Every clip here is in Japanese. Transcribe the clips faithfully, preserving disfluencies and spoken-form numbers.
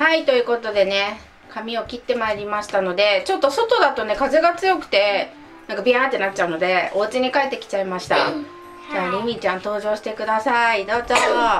はい、ということでね、髪を切ってまいりましたので、ちょっと外だとね風が強くてなんかビヤーってなっちゃうので、お家に帰ってきちゃいました。じゃありみちゃん登場してください。どうぞ。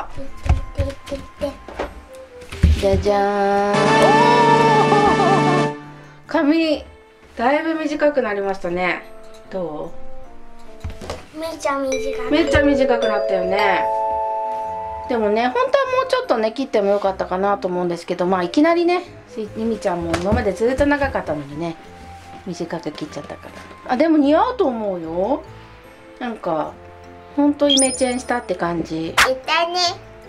じゃじゃーん。おー、髪だいぶ短くなりましたね。どう？めっちゃ短く。 めっちゃ短くなったよね。でもね、本当はもうちょっとね切ってもよかったかなと思うんですけど、まあいきなりね、りみちゃんも今までずっと長かったのにね、短く切っちゃったから。あ、でも似合うと思うよ。なんかほんとイメチェンしたって感じ。 言ったね。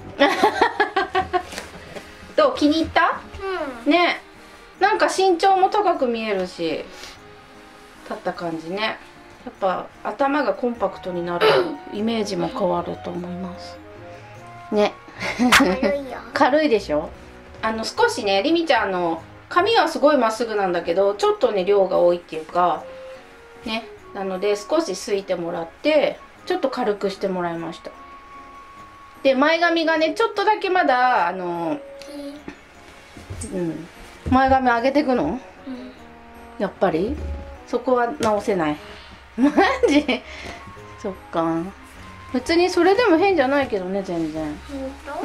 どう、気に入った？うん、ね、なんか身長も高く見えるし、立った感じね。やっぱ頭がコンパクトになるイメージも変わると思いますね。 軽いよ。 軽いでしょ。あの少しね、りみちゃんの髪はすごいまっすぐなんだけど、ちょっとね量が多いっていうかね、なので少しすいてもらってちょっと軽くしてもらいました。で、前髪がねちょっとだけまだあの、うん、前髪上げていくの、うん、やっぱりそこは直せない。マジそっか。別にそれでも変じゃないけどね、全然。うん、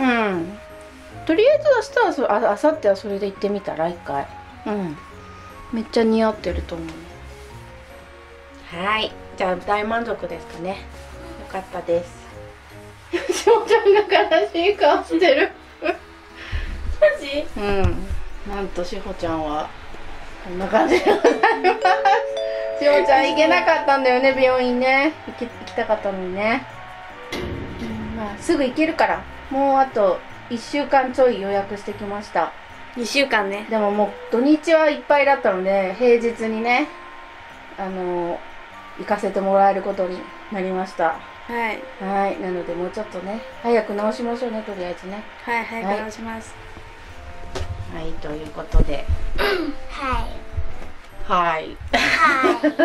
とりあえず明日はそああさってはそれで行ってみたら一回。うん、めっちゃ似合ってると思う。はい、じゃあ大満足ですかね。よかったです。しおちゃんが悲しい顔してる。 マジ？ うん、なんとしほちゃんはこんな感じでございます。しおちゃん行けなかったんだよね、病院ね。行き、行きたかったのにね。うん、まあすぐ行けるから。もうあといっしゅうかんちょい予約してきました。 にしゅうかんね。 でももう土日はいっぱいだったので、平日にね、あの行かせてもらえることになりました。 はい。 はい、なのでもうちょっとね、早く直しましょうね、とりあえずね。 はい、早く直します。 はい、はい、ということで。 はい。 はい。 はい。 という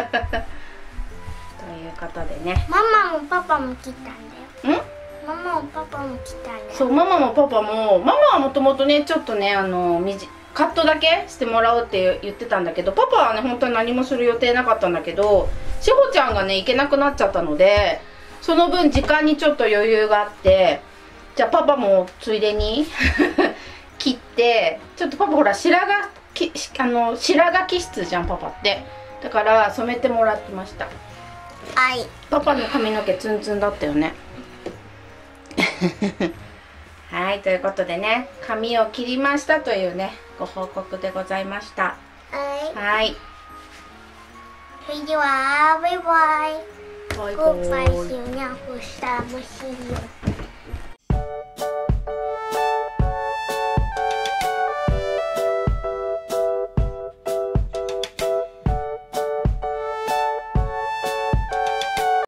ことでね。 ママもパパも来たんだよ。ん？ママもパパも来たんだよ。 そう、ママもパパも、ママはもともとね、ちょっとね、あの、みじ、カットだけしてもらおうって言ってたんだけど、パパはね、本当に何もする予定なかったんだけど、しほちゃんがね、行けなくなっちゃったので、その分時間にちょっと余裕があって、じゃあパパもついでに切って、ちょっとパパほら、白髪、きあの白髪気質じゃん、パパって。だから染めてもらってました。 はい。 パパの髪の毛ツンツンだったよね。はい、ということでね、髪を切りましたというね、ご報告でございました。 はい。 はい。 それでは、バイバイ。 バイバイ。 ごバイ小鸟不杀不息。